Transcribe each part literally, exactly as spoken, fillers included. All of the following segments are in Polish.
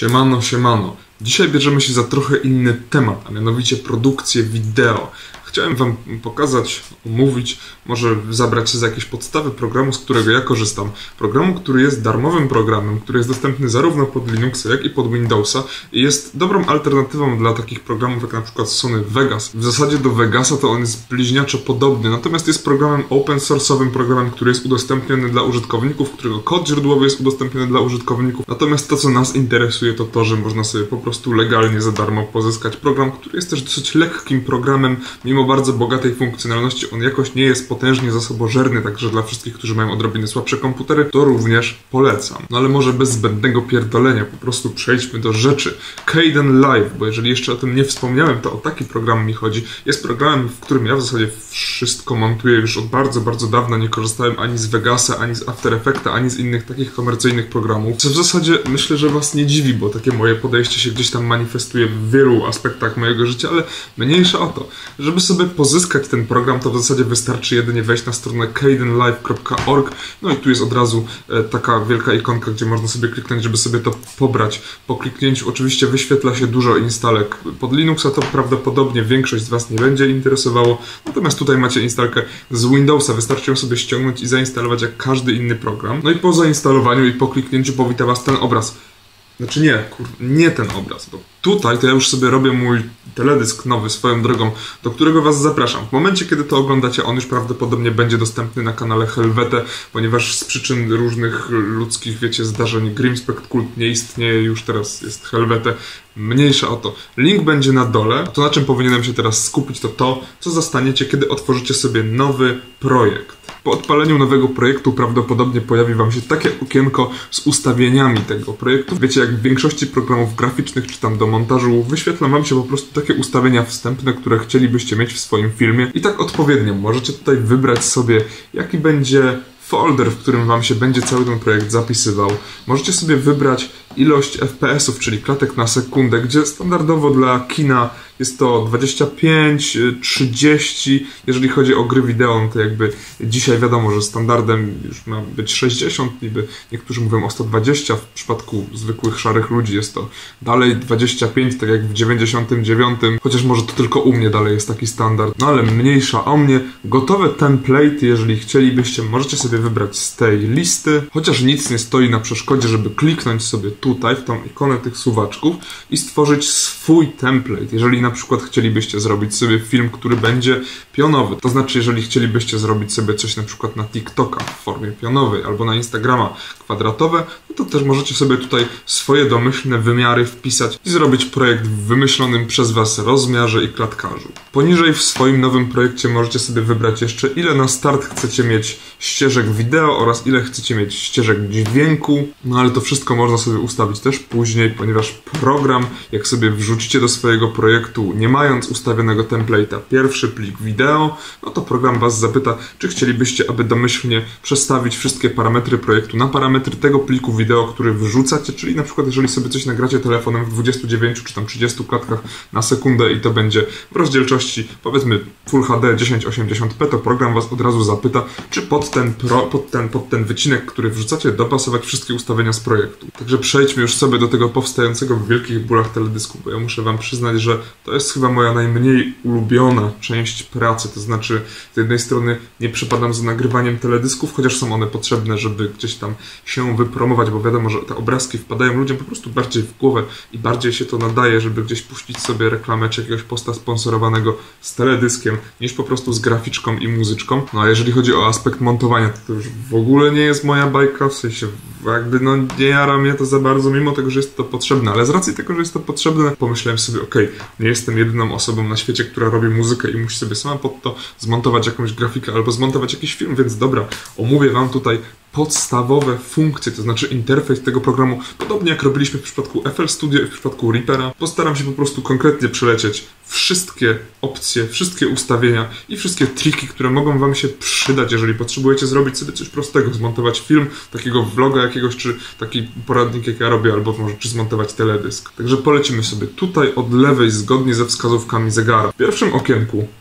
Siemano, siemano. Dzisiaj bierzemy się za trochę inny temat, a mianowicie produkcję wideo. Chciałem wam pokazać, omówić, może zabrać się za jakieś podstawy programu, z którego ja korzystam. Programu, który jest darmowym programem, który jest dostępny zarówno pod Linuxa, jak i pod Windowsa i jest dobrą alternatywą dla takich programów jak na przykład Sony Vegas. W zasadzie do Vegasa to on jest bliźniaczo podobny, natomiast jest programem open source'owym, programem, który jest udostępniony dla użytkowników, którego kod źródłowy jest udostępniony dla użytkowników. Natomiast to, co nas interesuje, to to, że można sobie po prostu legalnie za darmo pozyskać program, który jest też dosyć lekkim programem, mimo bardzo bogatej funkcjonalności. On jakoś nie jest potężnie zasobożerny, także dla wszystkich, którzy mają odrobinę słabsze komputery, to również polecam. No ale może bez zbędnego pierdolenia, po prostu przejdźmy do rzeczy. Kdenlive, bo jeżeli jeszcze o tym nie wspomniałem, to o taki program mi chodzi. Jest programem, w którym ja w zasadzie wszystko montuję już od bardzo, bardzo dawna. Nie korzystałem ani z Vegasa, ani z After Effecta, ani z innych takich komercyjnych programów. Co w zasadzie myślę, że was nie dziwi, bo takie moje podejście się gdzieś tam manifestuje w wielu aspektach mojego życia, ale mniejsza o to. Żeby sobie pozyskać ten program, to w zasadzie wystarczy jedynie wejść na stronę kdenlive kropka org. No i tu jest od razu e, taka wielka ikonka, gdzie można sobie kliknąć, żeby sobie to pobrać. Po kliknięciu oczywiście wyświetla się dużo instalek. Pod Linuxa to prawdopodobnie większość z was nie będzie interesowało. Natomiast tutaj macie instalkę z Windowsa. Wystarczy ją sobie ściągnąć i zainstalować jak każdy inny program. No i po zainstalowaniu i po kliknięciu powita was ten obraz. Znaczy nie, kur... nie ten obraz, bo tutaj to ja już sobie robię mój teledysk nowy swoją drogą, do którego was zapraszam. W momencie, kiedy to oglądacie, on już prawdopodobnie będzie dostępny na kanale Helvete, ponieważ z przyczyn różnych ludzkich, wiecie, zdarzeń Grimspect Cult nie istnieje, już teraz jest Helvete. Mniejsza o to. Link będzie na dole. To, na czym powinienem się teraz skupić, to to, co zastaniecie, kiedy otworzycie sobie nowy projekt. Po odpaleniu nowego projektu prawdopodobnie pojawi wam się takie okienko z ustawieniami tego projektu. Wiecie, jak w większości programów graficznych czy tam do montażu wyświetla wam się po prostu takie ustawienia wstępne, które chcielibyście mieć w swoim filmie. I tak odpowiednio możecie tutaj wybrać sobie, jaki będzie folder, w którym wam się będzie cały ten projekt zapisywał. Możecie sobie wybrać ilość F P S ów, czyli klatek na sekundę, gdzie standardowo dla kina jest to dwadzieścia pięć, trzydzieści. Jeżeli chodzi o gry wideo, no to jakby dzisiaj wiadomo, że standardem już ma być sześćdziesiąt, niby niektórzy mówią o sto dwadzieścia, w przypadku zwykłych szarych ludzi jest to dalej dwadzieścia pięć, tak jak w dziewięćdziesiątym dziewiątym, chociaż może to tylko u mnie dalej jest taki standard, no ale mniejsza o mnie. Gotowe template, jeżeli chcielibyście, możecie sobie wybrać z tej listy, chociaż nic nie stoi na przeszkodzie, żeby kliknąć sobie tutaj w tą ikonę tych suwaczków i stworzyć swój template. Jeżeli na przykład chcielibyście zrobić sobie film, który będzie pionowy, to znaczy jeżeli chcielibyście zrobić sobie coś na przykład na TikToka w formie pionowej albo na Instagrama kwadratowe, no to też możecie sobie tutaj swoje domyślne wymiary wpisać i zrobić projekt w wymyślonym przez was rozmiarze i klatkarzu. Poniżej w swoim nowym projekcie możecie sobie wybrać jeszcze, ile na start chcecie mieć ścieżek wideo oraz ile chcecie mieć ścieżek dźwięku, no ale to wszystko można sobie ustawić też później, ponieważ program, jak sobie wrzucicie do swojego projektu, nie mając ustawionego template'a, pierwszy plik wideo, no to program was zapyta, czy chcielibyście, aby domyślnie przestawić wszystkie parametry projektu na parametry tego pliku wideo, który wrzucacie, czyli na przykład jeżeli sobie coś nagracie telefonem w dwudziestu dziewięciu czy tam trzydziestu klatkach na sekundę i to będzie w rozdzielczości powiedzmy Full H D tysiąc osiemdziesiąt p, to program was od razu zapyta, czy pod ten, pro, pod ten, pod ten wycinek, który wrzucacie, dopasować wszystkie ustawienia z projektu. Także przejdźmy już sobie do tego powstającego w wielkich bólach teledysku, bo ja muszę wam przyznać, że to jest chyba moja najmniej ulubiona część pracy, to znaczy z jednej strony nie przepadam za nagrywaniem teledysków, chociaż są one potrzebne, żeby gdzieś tam się wypromować, bo wiadomo, że te obrazki wpadają ludziom po prostu bardziej w głowę i bardziej się to nadaje, żeby gdzieś puścić sobie reklamę czy jakiegoś posta sponsorowanego z teledyskiem, niż po prostu z graficzką i muzyczką. No a jeżeli chodzi o aspekt montowania, to, to już w ogóle nie jest moja bajka, w sensie jakby no nie jara mnie to za bardzo, mimo tego, że jest to potrzebne, ale z racji tego, że jest to potrzebne, pomyślałem sobie, okej, okay, nie jestem jedyną osobą na świecie, która robi muzykę i musi sobie sama pod to zmontować jakąś grafikę albo zmontować jakiś film, więc dobra, omówię wam tutaj podstawowe funkcje, to znaczy interfejs tego programu, podobnie jak robiliśmy w przypadku F L Studio i w przypadku Reapera. Postaram się po prostu konkretnie przelecieć wszystkie opcje, wszystkie ustawienia i wszystkie triki, które mogą wam się przydać, jeżeli potrzebujecie zrobić sobie coś prostego, zmontować film, takiego vloga jakiegoś, czy taki poradnik jak ja robię, albo może czy zmontować teledysk. Także polecimy sobie tutaj od lewej, zgodnie ze wskazówkami zegara. W pierwszym okienku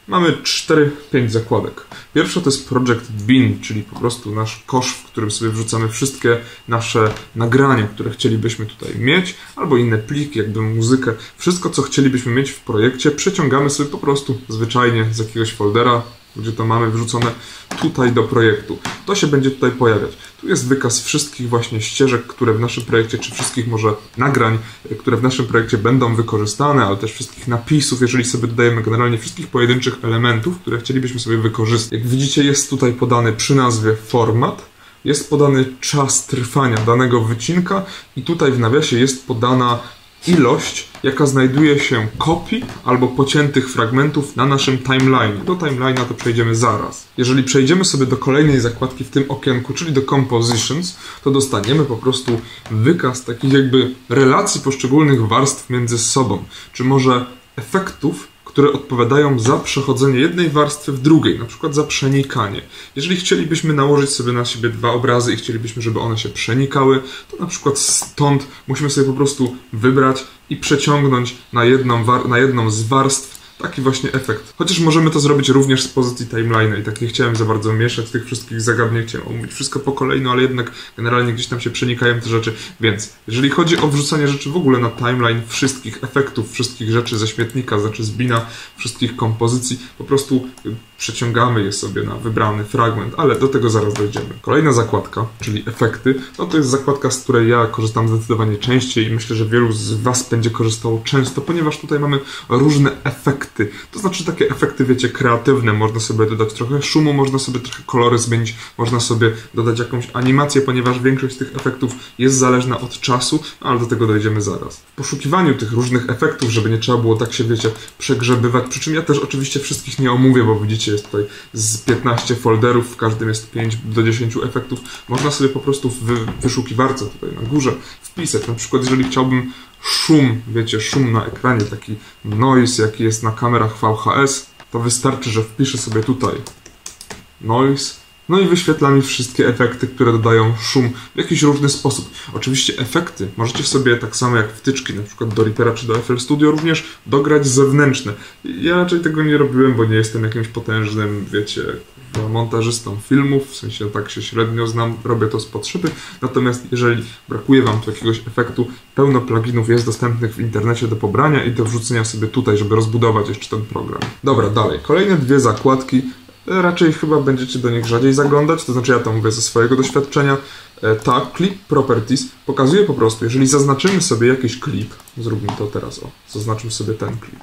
mamy cztery pięć zakładek. Pierwsza to jest Project Bin, czyli po prostu nasz kosz, w którym sobie wrzucamy wszystkie nasze nagrania, które chcielibyśmy tutaj mieć, albo inne pliki, jakby muzykę. Wszystko, co chcielibyśmy mieć w projekcie, przeciągamy sobie po prostu zwyczajnie z jakiegoś foldera, gdzie to mamy wrzucone tutaj do projektu. To się będzie tutaj pojawiać. Tu jest wykaz wszystkich właśnie ścieżek, które w naszym projekcie, czy wszystkich może nagrań, które w naszym projekcie będą wykorzystane, ale też wszystkich napisów, jeżeli sobie dodajemy generalnie wszystkich pojedynczych elementów, które chcielibyśmy sobie wykorzystać. Jak widzicie, jest tutaj podany przy nazwie format, jest podany czas trwania danego wycinka i tutaj w nawiasie jest podana ilość, jaka znajduje się kopii albo pociętych fragmentów na naszym timeline. Do timeline'a to przejdziemy zaraz. Jeżeli przejdziemy sobie do kolejnej zakładki w tym okienku, czyli do Compositions, to dostaniemy po prostu wykaz takich jakby relacji poszczególnych warstw między sobą, czy może efektów, które odpowiadają za przechodzenie jednej warstwy w drugiej, na przykład za przenikanie. Jeżeli chcielibyśmy nałożyć sobie na siebie dwa obrazy i chcielibyśmy, żeby one się przenikały, to na przykład stąd musimy sobie po prostu wybrać i przeciągnąć na jedną, na jedną z warstw taki właśnie efekt. Chociaż możemy to zrobić również z pozycji timeline'a i tak nie chciałem za bardzo mieszać tych wszystkich zagadnień, chciałem omówić wszystko po kolei, no ale jednak generalnie gdzieś tam się przenikają te rzeczy. Więc jeżeli chodzi o wrzucanie rzeczy w ogóle na timeline, wszystkich efektów, wszystkich rzeczy ze śmietnika, znaczy z bina, wszystkich kompozycji, po prostu przeciągamy je sobie na wybrany fragment, ale do tego zaraz dojdziemy. Kolejna zakładka, czyli efekty, no to jest zakładka, z której ja korzystam zdecydowanie częściej i myślę, że wielu z Was będzie korzystało często, ponieważ tutaj mamy różne efekty. To znaczy takie efekty, wiecie, kreatywne. Można sobie dodać trochę szumu, można sobie trochę kolory zmienić, można sobie dodać jakąś animację, ponieważ większość z tych efektów jest zależna od czasu, no ale do tego dojdziemy zaraz. W poszukiwaniu tych różnych efektów, żeby nie trzeba było tak się, wiecie, przegrzebywać, przy czym ja też oczywiście wszystkich nie omówię, bo widzicie, jest tutaj z piętnaście folderów, w każdym jest pięć do dziesięciu efektów. Można sobie po prostu w wyszukiwarce tutaj na górze wpisać. Na przykład jeżeli chciałbym szum, wiecie, szum na ekranie, taki noise, jaki jest na kamerach V H S, to wystarczy, że wpiszę sobie tutaj noise, no i wyświetla mi wszystkie efekty, które dodają szum w jakiś różny sposób. Oczywiście efekty możecie sobie tak samo jak wtyczki, na przykład do Reapera czy do F L Studio również dograć zewnętrzne. Ja raczej tego nie robiłem, bo nie jestem jakimś potężnym, wiecie, montażystą filmów, w sensie tak się średnio znam, robię to z potrzeby. Natomiast jeżeli brakuje Wam tu jakiegoś efektu, pełno pluginów jest dostępnych w internecie do pobrania i do wrzucenia sobie tutaj, żeby rozbudować jeszcze ten program. Dobra, dalej. Kolejne dwie zakładki. Raczej chyba będziecie do nich rzadziej zaglądać, to znaczy ja to mówię ze swojego doświadczenia. Ta Clip Properties pokazuje po prostu, jeżeli zaznaczymy sobie jakiś klip, zróbmy to teraz, o, zaznaczmy sobie ten klip.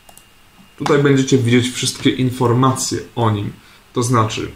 Tutaj będziecie widzieć wszystkie informacje o nim, to znaczy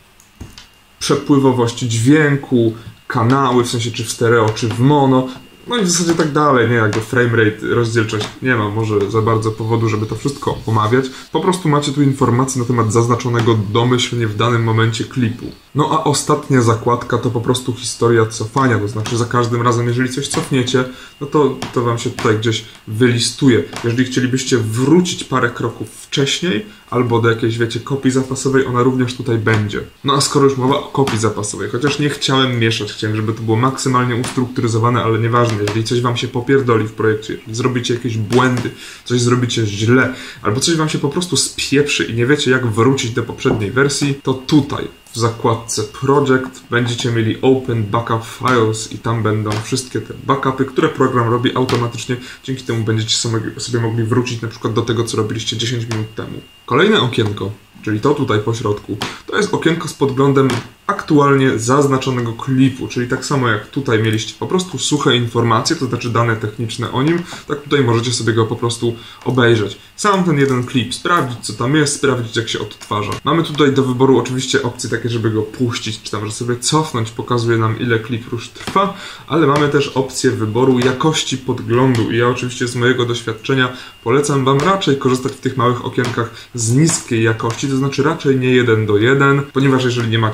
przepływowość dźwięku, kanały, w sensie czy w stereo, czy w mono, no i w zasadzie tak dalej, nie, jakby framerate, rozdzielczość, nie ma może za bardzo powodu, żeby to wszystko omawiać. Po prostu macie tu informacje na temat zaznaczonego domyślnie w danym momencie klipu. No a ostatnia zakładka to po prostu historia cofania, to znaczy za każdym razem, jeżeli coś cofniecie, no to, to Wam się tutaj gdzieś wylistuje. Jeżeli chcielibyście wrócić parę kroków wcześniej, albo do jakiejś, wiecie, kopii zapasowej, ona również tutaj będzie. No a skoro już mowa o kopii zapasowej, chociaż nie chciałem mieszać, chciałem, żeby to było maksymalnie ustrukturyzowane, ale nieważne, jeżeli coś Wam się popierdoli w projekcie, jeżeli zrobicie jakieś błędy, coś zrobicie źle, albo coś Wam się po prostu spieprzy i nie wiecie, jak wrócić do poprzedniej wersji, to tutaj w zakładce Project będziecie mieli Open Backup Files i tam będą wszystkie te backupy, które program robi automatycznie. Dzięki temu będziecie sobie mogli wrócić na przykład do tego, co robiliście dziesięć minut temu. Kolejne okienko, czyli to tutaj po środku, to jest okienko z podglądem aktualnie zaznaczonego klipu, czyli tak samo jak tutaj mieliście po prostu suche informacje, to znaczy dane techniczne o nim, tak tutaj możecie sobie go po prostu obejrzeć. Sam ten jeden klip, sprawdzić co tam jest, sprawdzić jak się odtwarza. Mamy tutaj do wyboru oczywiście opcje takie, żeby go puścić, czy tam, że sobie cofnąć, pokazuje nam ile klip już trwa, ale mamy też opcję wyboru jakości podglądu i ja oczywiście z mojego doświadczenia polecam Wam raczej korzystać w tych małych okienkach z niskiej jakości, to znaczy raczej nie jeden do jeden, ponieważ jeżeli nie macie mocnej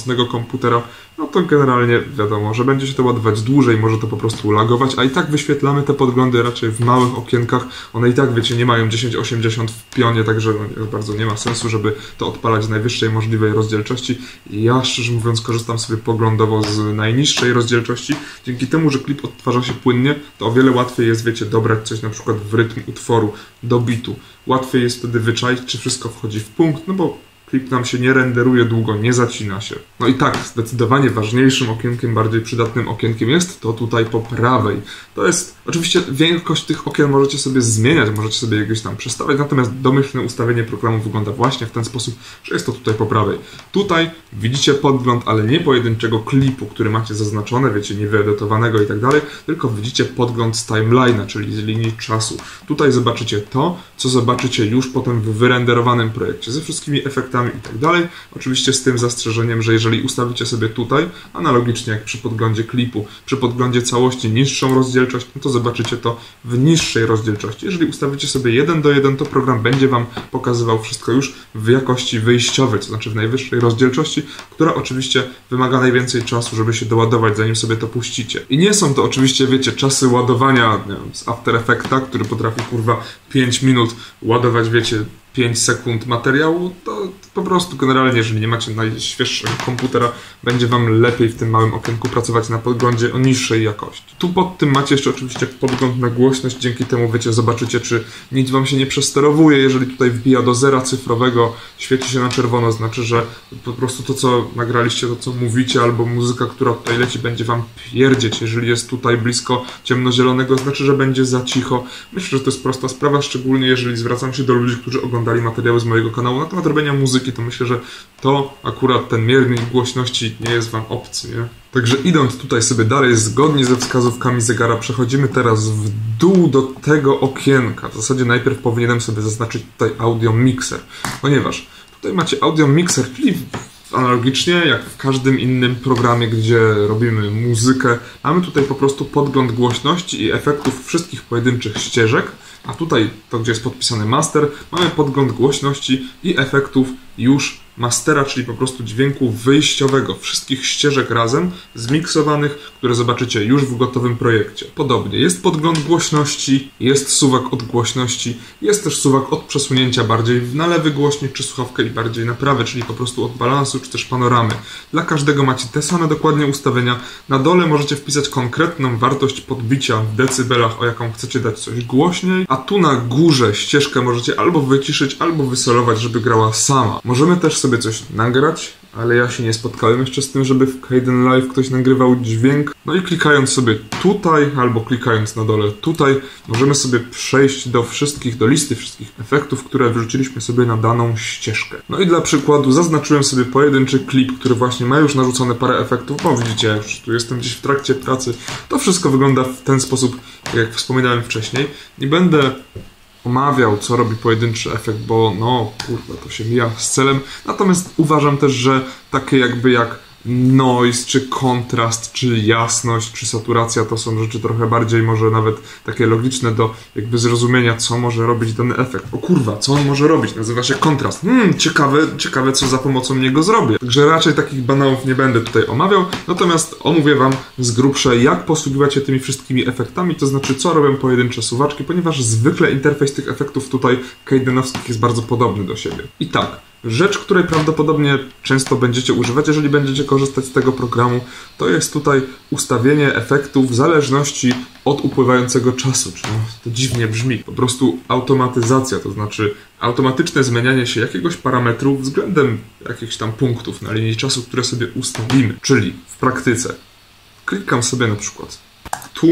własnego komputera, no to generalnie wiadomo, że będzie się to ładować dłużej, może to po prostu lagować, a i tak wyświetlamy te podglądy raczej w małych okienkach. One i tak, wiecie, nie mają tysiąc osiemdziesiąt w pionie, także no, bardzo nie ma sensu, żeby to odpalać w najwyższej możliwej rozdzielczości. I ja, szczerze mówiąc, korzystam sobie poglądowo z najniższej rozdzielczości. Dzięki temu, że klip odtwarza się płynnie, to o wiele łatwiej jest, wiecie, dobrać coś na przykład w rytm utworu, do bitu. Łatwiej jest wtedy wyczaić, czy wszystko wchodzi w punkt, no bo klip nam się nie renderuje długo, nie zacina się. No i tak, zdecydowanie ważniejszym okienkiem, bardziej przydatnym okienkiem jest to tutaj po prawej. To jest, oczywiście wielkość tych okien możecie sobie zmieniać, możecie sobie jakieś tam przestawiać, natomiast domyślne ustawienie programu wygląda właśnie w ten sposób, że jest to tutaj po prawej. Tutaj widzicie podgląd, ale nie pojedynczego klipu, który macie zaznaczone, wiecie, niewyedytowanego i tak dalej, tylko widzicie podgląd z timeline'a, czyli z linii czasu. Tutaj zobaczycie to, co zobaczycie już potem w wyrenderowanym projekcie, ze wszystkimi efektami i tak dalej. Oczywiście z tym zastrzeżeniem, że jeżeli ustawicie sobie tutaj, analogicznie jak przy podglądzie klipu, przy podglądzie całości niższą rozdzielczość, no to zobaczycie to w niższej rozdzielczości. Jeżeli ustawicie sobie jeden do jeden, to program będzie Wam pokazywał wszystko już w jakości wyjściowej, to znaczy w najwyższej rozdzielczości, która oczywiście wymaga najwięcej czasu, żeby się doładować, zanim sobie to puścicie. I nie są to oczywiście, wiecie, czasy ładowania, nie wiem, z After Effecta, który potrafi, kurwa, pięć minut ładować, wiecie, pięć sekund materiału, to po prostu generalnie, jeżeli nie macie najświeższego komputera, będzie Wam lepiej w tym małym okienku pracować na podglądzie o niższej jakości. Tu pod tym macie jeszcze oczywiście podgląd na głośność, dzięki temu, wiecie, zobaczycie, czy nic Wam się nie przesterowuje. Jeżeli tutaj wbija do zera cyfrowego, świeci się na czerwono, znaczy, że po prostu to, co nagraliście, to, co mówicie, albo muzyka, która tutaj leci, będzie Wam pierdzieć. Jeżeli jest tutaj blisko ciemnozielonego, znaczy, że będzie za cicho. Myślę, że to jest prosta sprawa, szczególnie jeżeli zwracam się do ludzi, którzy oglądali materiały z mojego kanału na temat robienia muzyki, to myślę, że to akurat ten miernik głośności nie jest Wam obcy, nie? Także idąc tutaj sobie dalej, zgodnie ze wskazówkami zegara, przechodzimy teraz w dół do tego okienka. W zasadzie najpierw powinienem sobie zaznaczyć tutaj audio mixer, ponieważ tutaj macie audio mixer, czyli analogicznie jak w każdym innym programie, gdzie robimy muzykę, mamy tutaj po prostu podgląd głośności i efektów wszystkich pojedynczych ścieżek, a tutaj, to gdzie jest podpisany master, mamy podgląd głośności i efektów już mastera, czyli po prostu dźwięku wyjściowego, wszystkich ścieżek razem, zmiksowanych, które zobaczycie już w gotowym projekcie. Podobnie, jest podgląd głośności, jest suwak od głośności, jest też suwak od przesunięcia bardziej na lewy głośnik, czy słuchawkę i bardziej na prawy, czyli po prostu od balansu, czy też panoramy. Dla każdego macie te same dokładnie ustawienia. Na dole możecie wpisać konkretną wartość podbicia w decybelach, o jaką chcecie dać coś głośniej, a tu na górze ścieżkę możecie albo wyciszyć, albo wysolować, żeby grała sama. Możemy też sobie coś nagrać, ale ja się nie spotkałem jeszcze z tym, żeby w Kdenlive ktoś nagrywał dźwięk. No i klikając sobie tutaj, albo klikając na dole tutaj, możemy sobie przejść do wszystkich, do listy wszystkich efektów, które wrzuciliśmy sobie na daną ścieżkę. No i dla przykładu zaznaczyłem sobie pojedynczy klip, który właśnie ma już narzucone parę efektów, bo widzicie, już tu jestem gdzieś w trakcie pracy. To wszystko wygląda w ten sposób, jak wspominałem wcześniej. Nie będę omawiał, co robi pojedynczy efekt, bo no, kurwa, to się mija z celem. Natomiast uważam też, że takie jakby jak noise, czy kontrast, czy jasność, czy saturacja to są rzeczy trochę bardziej może nawet takie logiczne do jakby zrozumienia, co może robić dany efekt. O kurwa, co on może robić? Nazywa się kontrast. Hmm, ciekawe, ciekawe, co za pomocą niego zrobię. Także raczej takich banałów nie będę tutaj omawiał, natomiast omówię Wam z grubsza, jak posługiwać się tymi wszystkimi efektami, to znaczy, co robią pojedyncze suwaczki, ponieważ zwykle interfejs tych efektów tutaj kdenowskich jest bardzo podobny do siebie. I tak, rzecz, której prawdopodobnie często będziecie używać, jeżeli będziecie korzystać z tego programu, to jest tutaj ustawienie efektów w zależności od upływającego czasu. Czyli to dziwnie brzmi. Po prostu automatyzacja, to znaczy automatyczne zmienianie się jakiegoś parametru względem jakichś tam punktów na linii czasu, które sobie ustawimy. Czyli w praktyce klikam sobie na przykład tu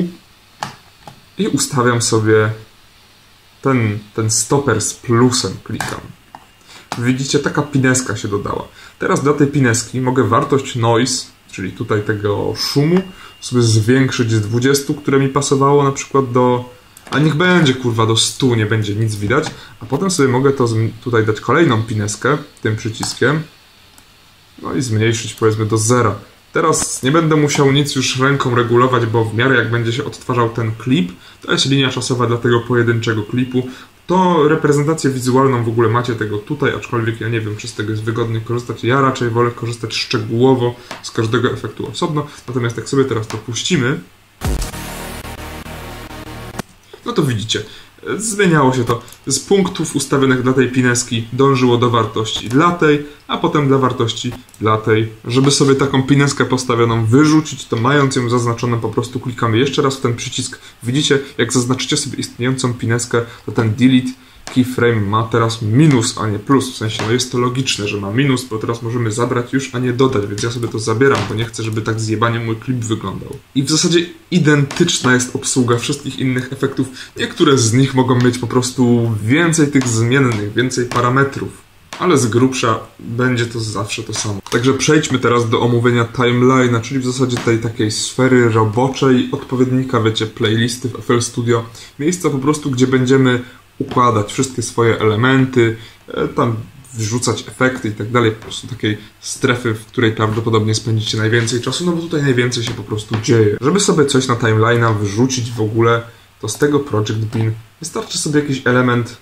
i ustawiam sobie ten, ten stoper z plusem, klikam. Widzicie, taka pineska się dodała. Teraz dla tej pineski mogę wartość noise, czyli tutaj tego szumu, sobie zwiększyć z dwudziestu, które mi pasowało na przykład do... A niech będzie, kurwa, do stu, nie będzie nic widać. A potem sobie mogę to tutaj dać kolejną pineskę, tym przyciskiem. No i zmniejszyć, powiedzmy, do zera. Teraz nie będę musiał nic już ręką regulować, bo w miarę jak będzie się odtwarzał ten klip, to jest linia czasowa dla tego pojedynczego klipu. To reprezentację wizualną w ogóle macie tego tutaj, aczkolwiek ja nie wiem, czy z tego jest wygodnie korzystać. Ja raczej wolę korzystać szczegółowo z każdego efektu osobno. Natomiast jak sobie teraz to puścimy, no to widzicie, zmieniało się to. Z punktów ustawionych dla tej pineski dążyło do wartości dla tej, a potem dla wartości dla tej. Żeby sobie taką pineskę postawioną wyrzucić, to mając ją zaznaczoną, po prostu klikamy jeszcze raz w ten przycisk. Widzicie, jak zaznaczycie sobie istniejącą pineskę, to ten delete keyframe ma teraz minus, a nie plus. W sensie, no jest to logiczne, że ma minus, bo teraz możemy zabrać już, a nie dodać, więc ja sobie to zabieram, bo nie chcę, żeby tak zjebanie mój klip wyglądał. I w zasadzie identyczna jest obsługa wszystkich innych efektów. Niektóre z nich mogą mieć po prostu więcej tych zmiennych, więcej parametrów. Ale z grubsza będzie to zawsze to samo. Także przejdźmy teraz do omówienia timeline'a, czyli w zasadzie tej takiej sfery roboczej, odpowiednika, wiecie, playlisty w F L Studio. Miejsca po prostu, gdzie będziemy układać wszystkie swoje elementy, tam wrzucać efekty i tak dalej, po prostu takiej strefy, w której prawdopodobnie spędzicie najwięcej czasu, no bo tutaj najwięcej się po prostu dzieje. Żeby sobie coś na timeline'a wrzucić w ogóle, to z tego Project Bin wystarczy sobie jakiś element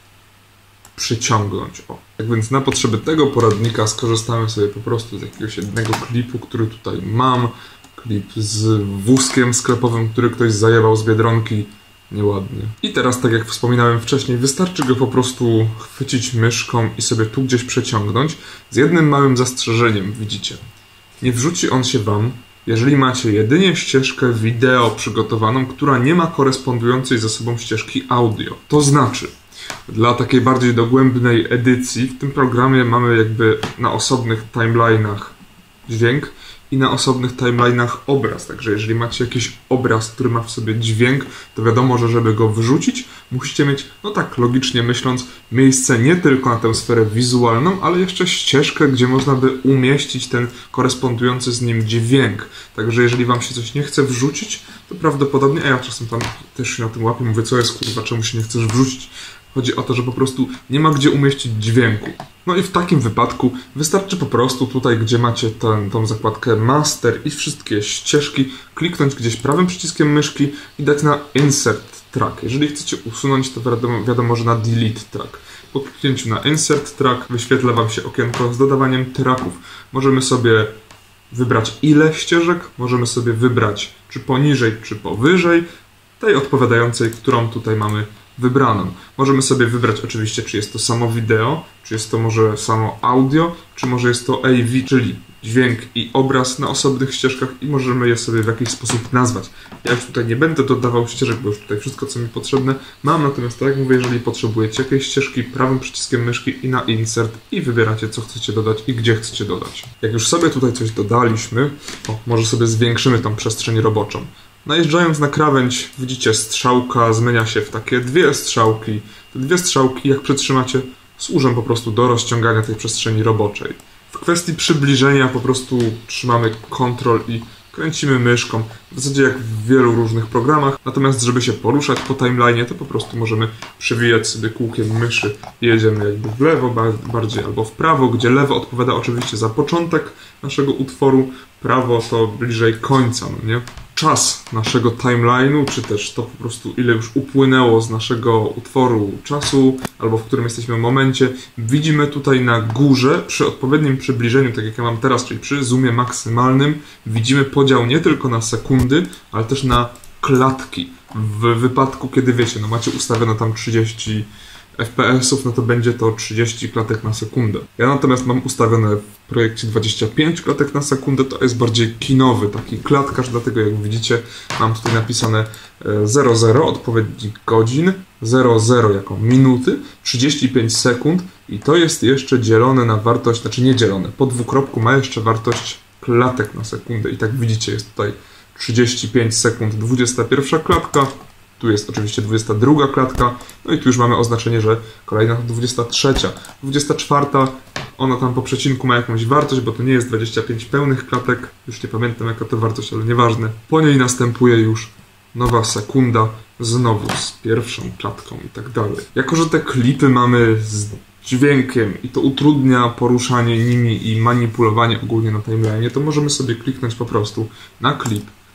przyciągnąć. O. Tak więc na potrzeby tego poradnika skorzystamy sobie po prostu z jakiegoś jednego klipu, który tutaj mam. Klip z wózkiem sklepowym, który ktoś zajebał z Biedronki. Nieładnie. I teraz, tak jak wspominałem wcześniej, wystarczy go po prostu chwycić myszką i sobie tu gdzieś przeciągnąć. Z jednym małym zastrzeżeniem, widzicie. Nie wrzuci on się wam, jeżeli macie jedynie ścieżkę wideo przygotowaną, która nie ma korespondującej ze sobą ścieżki audio. To znaczy, dla takiej bardziej dogłębnej edycji w tym programie mamy jakby na osobnych timeline'ach dźwięk i na osobnych timeline'ach obraz. Także jeżeli macie jakiś obraz, który ma w sobie dźwięk, to wiadomo, że żeby go wyrzucić, musicie mieć, no tak logicznie myśląc, miejsce nie tylko na tę sferę wizualną, ale jeszcze ścieżkę, gdzie można by umieścić ten korespondujący z nim dźwięk. Także jeżeli wam się coś nie chce wrzucić, to prawdopodobnie, a ja czasem tam też się na tym łapię, mówię, co jest kurwa, czemu się nie chcesz wrzucić? Chodzi o to, że po prostu nie ma gdzie umieścić dźwięku. No i w takim wypadku wystarczy po prostu tutaj, gdzie macie ten, tą zakładkę Master i wszystkie ścieżki, kliknąć gdzieś prawym przyciskiem myszki i dać na Insert Track. Jeżeli chcecie usunąć, to wiadomo, wiadomo że na Delete Track. Po kliknięciu na Insert Track wyświetla wam się okienko z dodawaniem tracków. Możemy sobie wybrać ile ścieżek, możemy sobie wybrać czy poniżej, czy powyżej tej odpowiadającej, którą tutaj mamy wybraną. Możemy sobie wybrać oczywiście, czy jest to samo wideo, czy jest to może samo audio, czy może jest to A V, czyli dźwięk i obraz na osobnych ścieżkach i możemy je sobie w jakiś sposób nazwać. Ja już tutaj nie będę dodawał ścieżek, bo już tutaj wszystko, co mi potrzebne mam, natomiast tak jak mówię, jeżeli potrzebujecie jakiejś ścieżki, prawym przyciskiem myszki i na Insert i wybieracie, co chcecie dodać i gdzie chcecie dodać. Jak już sobie tutaj coś dodaliśmy, o, może sobie zwiększymy tą przestrzeń roboczą. Najeżdżając na krawędź, widzicie, strzałka zmienia się w takie dwie strzałki. Te dwie strzałki, jak przytrzymacie, służą po prostu do rozciągania tej przestrzeni roboczej. W kwestii przybliżenia po prostu trzymamy Ctrl i kręcimy myszką, w zasadzie jak w wielu różnych programach. Natomiast żeby się poruszać po timeline'ie, to po prostu możemy przewijać sobie kółkiem myszy. Jedziemy jakby w lewo bardziej albo w prawo, gdzie lewo odpowiada oczywiście za początek naszego utworu, prawo to bliżej końca, no nie? Czas naszego timeline'u, czy też to po prostu ile już upłynęło z naszego utworu czasu, albo w którym jesteśmy momencie, widzimy tutaj na górze, przy odpowiednim przybliżeniu, tak jak ja mam teraz, czyli przy zoomie maksymalnym, widzimy podział nie tylko na sekundy, ale też na klatki. W wypadku, kiedy wiecie, no macie ustawione tam trzydzieści F P S-ów, no to będzie to trzydzieści klatek na sekundę. Ja natomiast mam ustawione w projekcie dwadzieścia pięć klatek na sekundę, to jest bardziej kinowy taki klatkarz, dlatego jak widzicie mam tutaj napisane zero zero, odpowiednik godzin, zero zero jako minuty, trzydzieści pięć sekund i to jest jeszcze dzielone na wartość, znaczy nie dzielone, po dwukropku ma jeszcze wartość klatek na sekundę i tak widzicie jest tutaj trzydzieści pięć sekund, dwudziesta pierwsza klatka, tu jest oczywiście dwudziesta druga klatka, no i tu już mamy oznaczenie, że kolejna to dwudziesta trzecia. dwudziesta czwarta, ona tam po przecinku ma jakąś wartość, bo to nie jest dwadzieścia pięć pełnych klatek, już nie pamiętam jaka to wartość, ale nieważne. Po niej następuje już nowa sekunda, znowu z pierwszą klatką i tak dalej. Jako że te klipy mamy z dźwiękiem i to utrudnia poruszanie nimi i manipulowanie ogólnie na timeline'ie, to możemy sobie kliknąć po prostu na klip,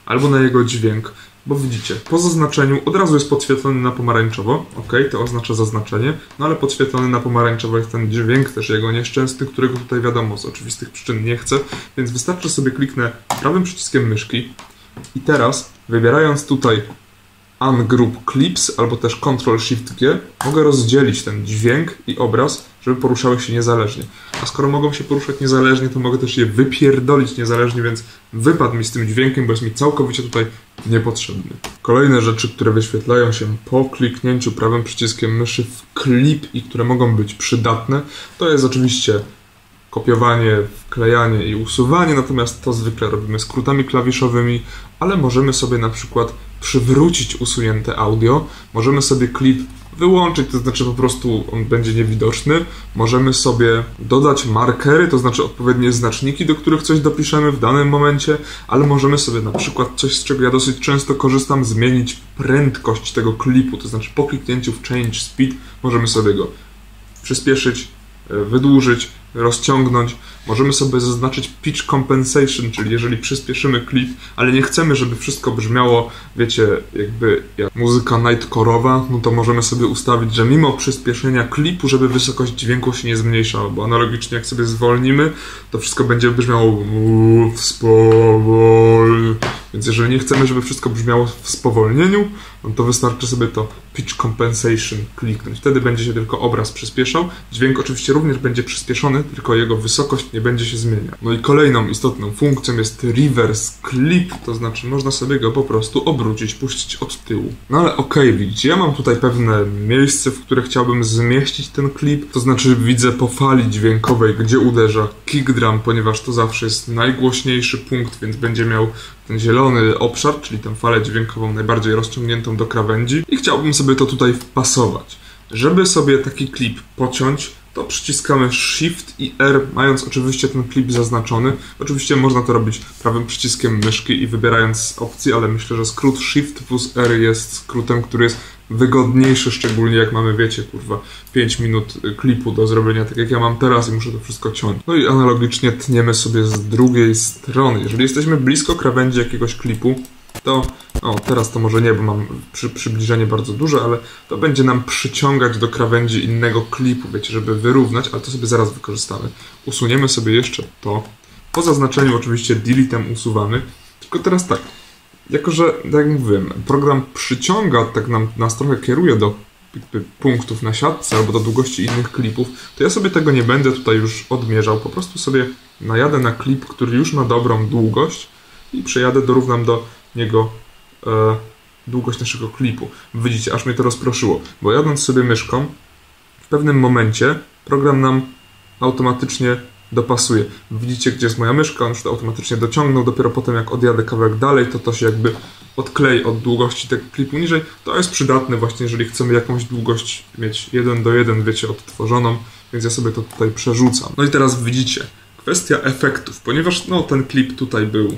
albo na jego dźwięk, bo widzicie, po zaznaczeniu od razu jest podświetlony na pomarańczowo, ok, to oznacza zaznaczenie, no ale podświetlony na pomarańczowo jest ten dźwięk też jego nieszczęsny, którego tutaj wiadomo z oczywistych przyczyn nie chcę, więc wystarczy sobie kliknę prawym przyciskiem myszki i teraz wybierając tutaj Ungroup Clips albo też Ctrl Shift G mogę rozdzielić ten dźwięk i obraz, żeby poruszały się niezależnie. A skoro mogą się poruszać niezależnie, to mogę też je wypierdolić niezależnie, więc wypadł mi z tym dźwiękiem, bo jest mi całkowicie tutaj niepotrzebny. Kolejne rzeczy, które wyświetlają się po kliknięciu prawym przyciskiem myszy w klip i które mogą być przydatne, to jest oczywiście kopiowanie, wklejanie i usuwanie, natomiast to zwykle robimy skrótami klawiszowymi, ale możemy sobie na przykład przywrócić usunięte audio, możemy sobie klip wyłączyć, to znaczy po prostu on będzie niewidoczny, możemy sobie dodać markery, to znaczy odpowiednie znaczniki, do których coś dopiszemy w danym momencie, ale możemy sobie na przykład coś, z czego ja dosyć często korzystam, zmienić prędkość tego klipu, to znaczy po kliknięciu w Change Speed możemy sobie go przyspieszyć, wydłużyć, rozciągnąć. Możemy sobie zaznaczyć pitch compensation, czyli jeżeli przyspieszymy klip, ale nie chcemy, żeby wszystko brzmiało, wiecie, jakby jak muzyka nightcore'owa, no to możemy sobie ustawić, że mimo przyspieszenia klipu, żeby wysokość dźwięku się nie zmniejszała, bo analogicznie jak sobie zwolnimy, to wszystko będzie brzmiało w spowolnieniu. Więc jeżeli nie chcemy, żeby wszystko brzmiało w spowolnieniu, no to wystarczy sobie to pitch compensation kliknąć. Wtedy będzie się tylko obraz przyspieszał. Dźwięk oczywiście również będzie przyspieszony, tylko jego wysokość nie będzie się zmieniać. No i kolejną istotną funkcją jest reverse clip, to znaczy można sobie go po prostu obrócić, puścić od tyłu. No ale okej, okay, widzicie, ja mam tutaj pewne miejsce, w które chciałbym zmieścić ten klip, to znaczy widzę po fali dźwiękowej, gdzie uderza kick drum, ponieważ to zawsze jest najgłośniejszy punkt, więc będzie miał ten zielony obszar, czyli tę falę dźwiękową najbardziej rozciągniętą do krawędzi i chciałbym sobie to tutaj wpasować. Żeby sobie taki klip pociąć, to przyciskamy Shift i R, mając oczywiście ten klip zaznaczony. Oczywiście można to robić prawym przyciskiem myszki i wybierając opcję, ale myślę, że skrót Shift plus R jest skrótem, który jest wygodniejszy, szczególnie jak mamy, wiecie, kurwa, pięć minut klipu do zrobienia, tak jak ja mam teraz i muszę to wszystko ciąć. No i analogicznie tniemy sobie z drugiej strony. Jeżeli jesteśmy blisko krawędzi jakiegoś klipu, to, o teraz to może nie, bo mam przy, przybliżenie bardzo duże, ale to będzie nam przyciągać do krawędzi innego klipu, wiecie, żeby wyrównać, ale to sobie zaraz wykorzystamy. Usuniemy sobie jeszcze to. Po zaznaczeniu oczywiście delete'em usuwamy, tylko teraz tak, jako że, tak jak mówiłem, program przyciąga, tak nam, nas trochę kieruje do punktów na siatce albo do długości innych klipów, to ja sobie tego nie będę tutaj już odmierzał, po prostu sobie najadę na klip, który już ma dobrą długość i przejadę, dorównam do niego e, długość naszego klipu. Widzicie, aż mnie to rozproszyło, bo jadąc sobie myszką, w pewnym momencie program nam automatycznie dopasuje. Widzicie, gdzie jest moja myszka, on już to automatycznie dociągnął, dopiero potem jak odjadę kawałek dalej, to to się jakby odklei od długości tego klipu niżej. To jest przydatne właśnie, jeżeli chcemy jakąś długość mieć jeden do jeden, wiecie, odtworzoną, więc ja sobie to tutaj przerzucam. No i teraz widzicie, kwestia efektów, ponieważ no ten klip tutaj był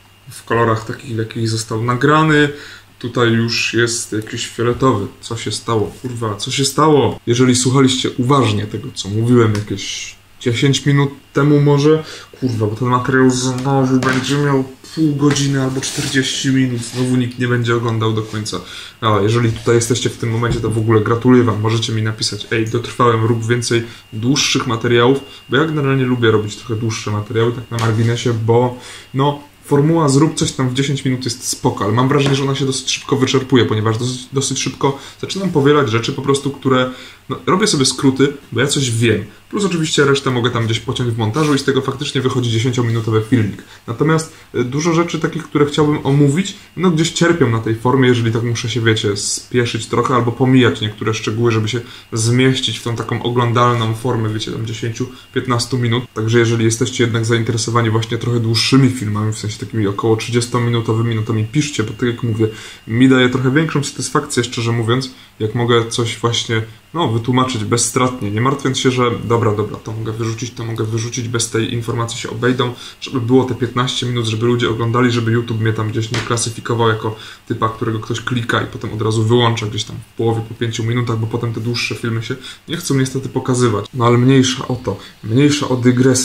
w kolorach takich, w jakich został nagrany, tutaj już jest jakiś fioletowy. Co się stało? Kurwa, co się stało? Jeżeli słuchaliście uważnie tego, co mówiłem jakieś dziesięć minut temu może, kurwa, bo ten materiał znowu będzie miał pół godziny albo czterdzieści minut, znowu nikt nie będzie oglądał do końca. Ale jeżeli tutaj jesteście w tym momencie, to w ogóle gratuluję wam, możecie mi napisać, ej, dotrwałem, rób więcej dłuższych materiałów, bo ja generalnie lubię robić trochę dłuższe materiały, tak na marginesie, bo no formuła zrób coś tam w dziesięć minut jest spoko, ale mam wrażenie, że ona się dosyć szybko wyczerpuje, ponieważ dosyć, dosyć szybko zaczynam powielać rzeczy po prostu, które no, robię sobie skróty, bo ja coś wiem. Plus oczywiście resztę mogę tam gdzieś pociąć w montażu i z tego faktycznie wychodzi dziesięciominutowy filmik. Natomiast y, dużo rzeczy takich, które chciałbym omówić, no gdzieś cierpią na tej formie, jeżeli tak muszę się, wiecie, spieszyć trochę albo pomijać niektóre szczegóły, żeby się zmieścić w tą taką oglądalną formę, wiecie, tam dziesięć do piętnastu minut. Także jeżeli jesteście jednak zainteresowani właśnie trochę dłuższymi filmami, w sensie takimi około trzydziestominutowymi, no to mi piszcie, bo tak jak mówię, mi daje trochę większą satysfakcję, szczerze mówiąc, jak mogę coś właśnie, no, wytłumaczyć bezstratnie, nie martwiąc się, że dobra, dobra, to mogę wyrzucić, to mogę wyrzucić, bez tej informacji się obejdą, żeby było te piętnaście minut, żeby ludzie oglądali, żeby YouTube mnie tam gdzieś nie klasyfikował jako typa, którego ktoś klika i potem od razu wyłącza gdzieś tam w połowie, po pięciu minutach, bo potem te dłuższe filmy się nie chcą niestety pokazywać. No ale mniejsza o to, mniejsza o dygresję.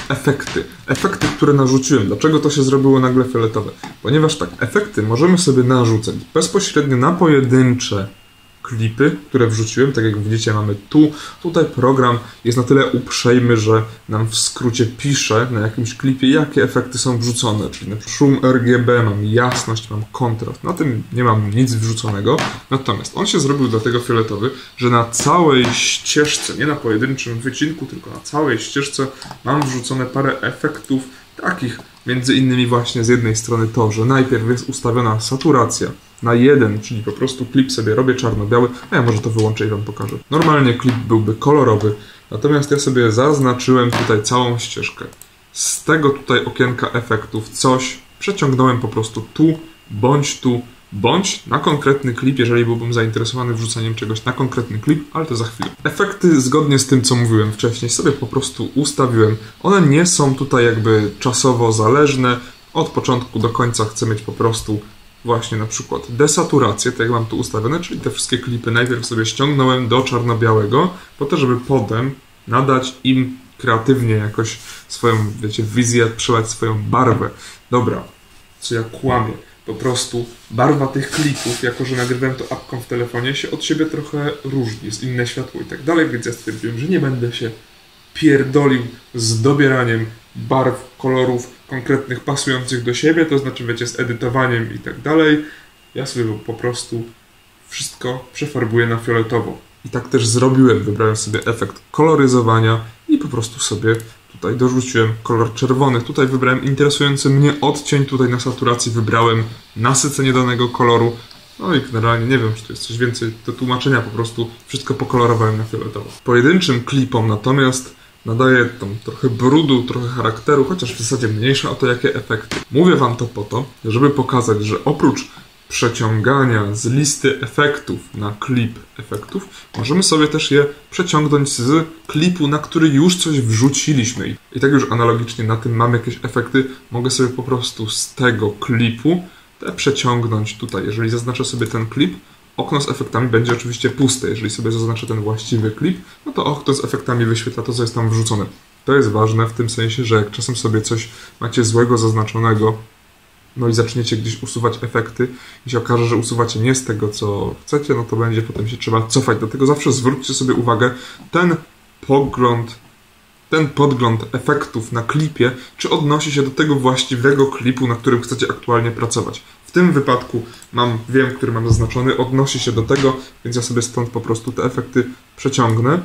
efekty. Efekty, które narzuciłem. Dlaczego to się zrobiło nagle fioletowe? Ponieważ tak, efekty możemy sobie narzucać bezpośrednio na pojedyncze klipy, które wrzuciłem. Tak jak widzicie, mamy tu. Tutaj program jest na tyle uprzejmy, że nam w skrócie pisze na jakimś klipie, jakie efekty są wrzucone. Czyli na przykład szum R G B, mam jasność, mam kontrast. Na tym nie mam nic wrzuconego. Natomiast on się zrobił dlatego fioletowy, że na całej ścieżce, nie na pojedynczym wycinku, tylko na całej ścieżce mam wrzucone parę efektów takich, między innymi właśnie z jednej strony to, że najpierw jest ustawiona saturacja na jeden, czyli po prostu klip sobie robię czarno-biały, a ja może to wyłączę i wam pokażę. Normalnie klip byłby kolorowy, natomiast ja sobie zaznaczyłem tutaj całą ścieżkę. Z tego tutaj okienka efektów coś przeciągnąłem po prostu tu, bądź tu, bądź na konkretny klip, jeżeli byłbym zainteresowany wrzuceniem czegoś na konkretny klip, ale to za chwilę. Efekty zgodnie z tym, co mówiłem wcześniej, sobie po prostu ustawiłem. One nie są tutaj jakby czasowo zależne. Od początku do końca chcę mieć po prostu właśnie na przykład desaturację, tak jak mam tu ustawione, czyli te wszystkie klipy najpierw sobie ściągnąłem do czarno-białego, po to, żeby potem nadać im kreatywnie jakoś swoją, wiecie, wizję, przelać swoją barwę. Dobra, co ja kłamię. Po prostu barwa tych klipów, jako że nagrywałem to apką w telefonie, się od siebie trochę różni, jest inne światło i tak dalej, więc ja stwierdziłem, że nie będę się pierdolił z dobieraniem barw, kolorów konkretnych, pasujących do siebie, to znaczy, wiecie, z edytowaniem i tak dalej. Ja sobie po prostu wszystko przefarbuję na fioletowo. I tak też zrobiłem, wybrałem sobie efekt koloryzowania i po prostu sobie tutaj dorzuciłem kolor czerwony. Tutaj wybrałem interesujący mnie odcień, tutaj na saturacji wybrałem nasycenie danego koloru. No i generalnie nie wiem, czy tu jest coś więcej do tłumaczenia, po prostu wszystko pokolorowałem na fioletowo. Pojedynczym klipom natomiast nadaję tam trochę brudu, trochę charakteru, chociaż w zasadzie mniejsza o to, jakie efekty. Mówię wam to po to, żeby pokazać, że oprócz przeciągania z listy efektów na klip efektów, możemy sobie też je przeciągnąć z klipu, na który już coś wrzuciliśmy. I tak już analogicznie na tym mam jakieś efekty, mogę sobie po prostu z tego klipu te przeciągnąć tutaj. Jeżeli zaznaczę sobie ten klip, okno z efektami będzie oczywiście puste. Jeżeli sobie zaznaczę ten właściwy klip, no to okno z efektami wyświetla to, co jest tam wrzucone. To jest ważne w tym sensie, że jak czasem sobie coś macie złego zaznaczonego, no i zaczniecie gdzieś usuwać efekty i się okaże, że usuwacie nie z tego, co chcecie, no to będzie potem się trzeba cofać. Dlatego zawsze zwróćcie sobie uwagę, ten pogląd, ten podgląd efektów na klipie, czy odnosi się do tego właściwego klipu, na którym chcecie aktualnie pracować. W tym wypadku mam, wiem, który mam zaznaczony, odnosi się do tego, więc ja sobie stąd po prostu te efekty przeciągnę.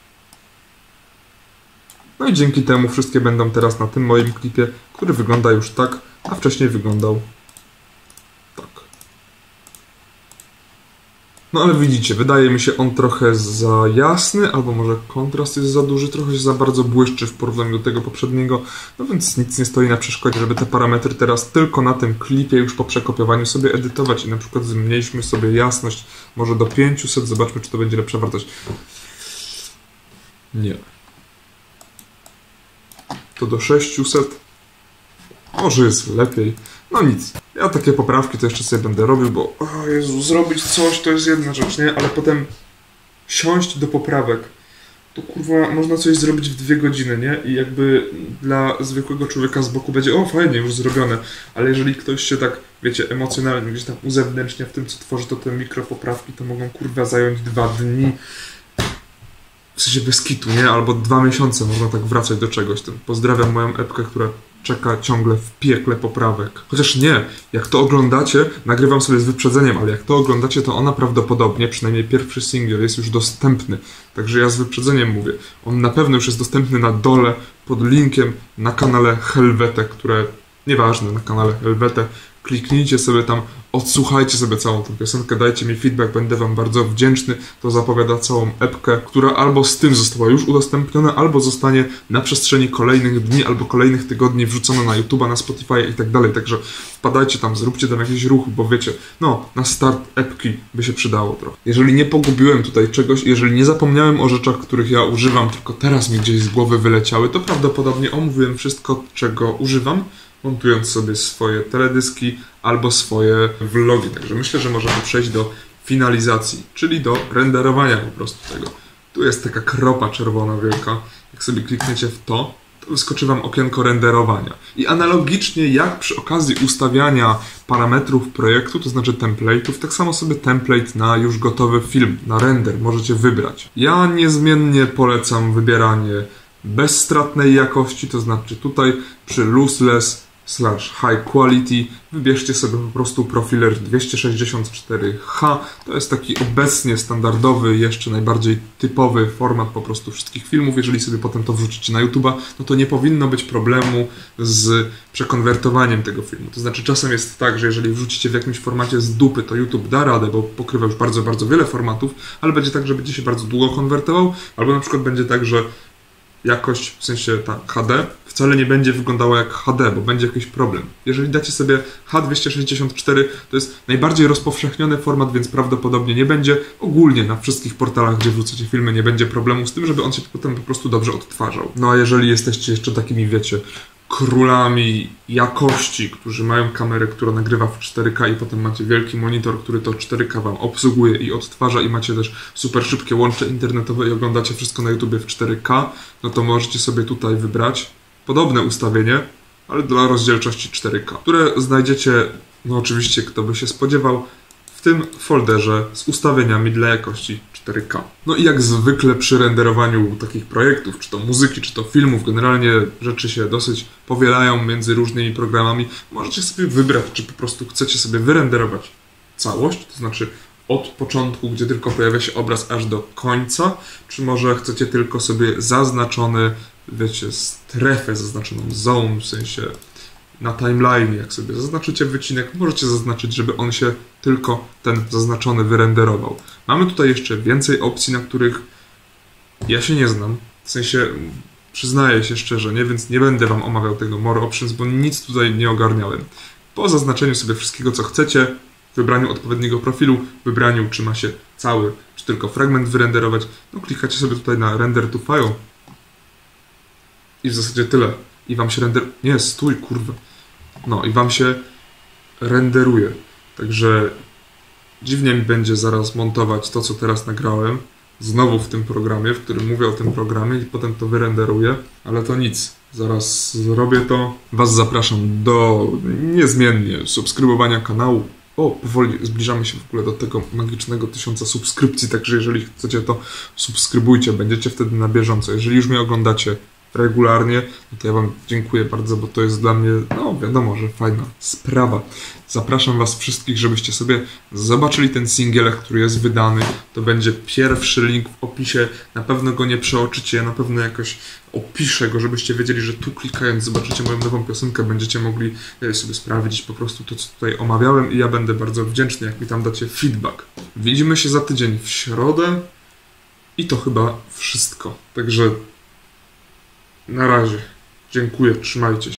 No i dzięki temu wszystkie będą teraz na tym moim klipie, który wygląda już tak, a wcześniej wyglądał tak. No ale widzicie, wydaje mi się on trochę za jasny, albo może kontrast jest za duży, trochę się za bardzo błyszczy w porównaniu do tego poprzedniego, no więc nic nie stoi na przeszkodzie, żeby te parametry teraz tylko na tym klipie już po przekopiowaniu sobie edytować i na przykład zmniejszmy sobie jasność może do pięciuset, zobaczmy, czy to będzie lepsza wartość. Nie. To do sześciuset. Może jest lepiej. No nic. Ja takie poprawki to jeszcze sobie będę robił, bo o Jezu, zrobić coś to jest jedna rzecz, nie? Ale potem siąść do poprawek, to kurwa można coś zrobić w dwie godziny, nie? I jakby dla zwykłego człowieka z boku będzie o fajnie, już zrobione. Ale jeżeli ktoś się tak, wiecie, emocjonalnie gdzieś tam uzewnętrznia w tym, co tworzy, to te mikropoprawki to mogą kurwa zająć dwa dni. W sensie bez kitu, nie? Albo dwa miesiące można tak wracać do czegoś. Pozdrawiam moją epkę, która czeka ciągle w piekle poprawek. Chociaż nie, jak to oglądacie, nagrywam sobie z wyprzedzeniem, ale jak to oglądacie, to ona prawdopodobnie, przynajmniej pierwszy singiel, jest już dostępny. Także ja z wyprzedzeniem mówię. On na pewno już jest dostępny na dole, pod linkiem na kanale Helvetę, które, nieważne, na kanale Helvetę. Kliknijcie sobie tam, odsłuchajcie sobie całą tę piosenkę, dajcie mi feedback, będę wam bardzo wdzięczny. To zapowiada całą epkę, która albo z tym została już udostępniona, albo zostanie na przestrzeni kolejnych dni, albo kolejnych tygodni wrzucona na YouTube'a, na Spotify i tak dalej. Także wpadajcie tam, zróbcie tam jakiś ruch, bo wiecie, no, na start epki by się przydało trochę. Jeżeli nie pogubiłem tutaj czegoś, jeżeli nie zapomniałem o rzeczach, których ja używam, tylko teraz mi gdzieś z głowy wyleciały, to prawdopodobnie omówiłem wszystko, czego używam, montując sobie swoje teledyski albo swoje vlogi. Także myślę, że możemy przejść do finalizacji, czyli do renderowania po prostu tego. Tu jest taka kropa czerwona wielka. Jak sobie klikniecie w to, to wyskoczy Wam okienko renderowania. I analogicznie jak przy okazji ustawiania parametrów projektu, to znaczy template'ów, tak samo sobie template na już gotowy film, na render możecie wybrać. Ja niezmiennie polecam wybieranie bezstratnej jakości, to znaczy tutaj przy lossless slash high quality wybierzcie sobie po prostu profiler dwieście sześćdziesiąt cztery H. To jest taki obecnie standardowy, jeszcze najbardziej typowy format po prostu wszystkich filmów. Jeżeli sobie potem to wrzucicie na YouTube'a, no to nie powinno być problemu z przekonwertowaniem tego filmu. To znaczy czasem jest tak, że jeżeli wrzucicie w jakimś formacie z dupy, to YouTube da radę, bo pokrywa już bardzo, bardzo wiele formatów, ale będzie tak, że będzie się bardzo długo konwertował, albo na przykład będzie tak, że jakość, w sensie ta H D, wcale nie będzie wyglądała jak H D, bo będzie jakiś problem. Jeżeli dacie sobie H dwieście sześćdziesiąt cztery, to jest najbardziej rozpowszechniony format, więc prawdopodobnie nie będzie ogólnie na wszystkich portalach, gdzie wrzucacie filmy, nie będzie problemu z tym, żeby on się potem po prostu dobrze odtwarzał. No a jeżeli jesteście jeszcze takimi, wiecie, królami jakości, którzy mają kamerę, która nagrywa w cztery K i potem macie wielki monitor, który to cztery K Wam obsługuje i odtwarza i macie też super szybkie łącze internetowe i oglądacie wszystko na YouTubie w cztery K, no to możecie sobie tutaj wybrać podobne ustawienie, ale dla rozdzielczości cztery K, które znajdziecie, no oczywiście kto by się spodziewał, w tym folderze z ustawieniami dla jakości cztery K. No i jak zwykle przy renderowaniu takich projektów, czy to muzyki, czy to filmów, generalnie rzeczy się dosyć powielają między różnymi programami. Możecie sobie wybrać, czy po prostu chcecie sobie wyrenderować całość, to znaczy od początku, gdzie tylko pojawia się obraz, aż do końca, czy może chcecie tylko sobie zaznaczony, wiecie, strefę zaznaczoną, zone, w sensie na timeline, jak sobie zaznaczycie wycinek, możecie zaznaczyć, żeby on się tylko ten zaznaczony wyrenderował. Mamy tutaj jeszcze więcej opcji, na których ja się nie znam, w sensie przyznaję się szczerze, nie, więc nie będę Wam omawiał tego more options, bo nic tutaj nie ogarniałem. Po zaznaczeniu sobie wszystkiego, co chcecie, wybraniu odpowiedniego profilu, wybraniu, czy ma się cały, czy tylko fragment wyrenderować, no klikacie sobie tutaj na render to file i w zasadzie tyle. I Wam się render... Nie, stój, kurwa. No i Wam się renderuje. Także dziwnie mi będzie zaraz montować to, co teraz nagrałem, znowu w tym programie, w którym mówię o tym programie i potem to wyrenderuję, ale to nic. Zaraz zrobię to. Was zapraszam do niezmiennie subskrybowania kanału. O, powoli zbliżamy się w ogóle do tego magicznego tysiąca subskrypcji, także jeżeli chcecie, to subskrybujcie, będziecie wtedy na bieżąco. Jeżeli już mnie oglądacie regularnie, no to ja Wam dziękuję bardzo, bo to jest dla mnie, no wiadomo, że fajna sprawa. Zapraszam Was wszystkich, żebyście sobie zobaczyli ten singiel, który jest wydany. To będzie pierwszy link w opisie. Na pewno go nie przeoczycie, ja na pewno jakoś opiszę go, żebyście wiedzieli, że tu klikając zobaczycie moją nową piosenkę, będziecie mogli sobie sprawdzić po prostu to, co tutaj omawiałem i ja będę bardzo wdzięczny, jak mi tam dacie feedback. Widzimy się za tydzień w środę i to chyba wszystko. Także na razie. Dziękuję, trzymajcie się.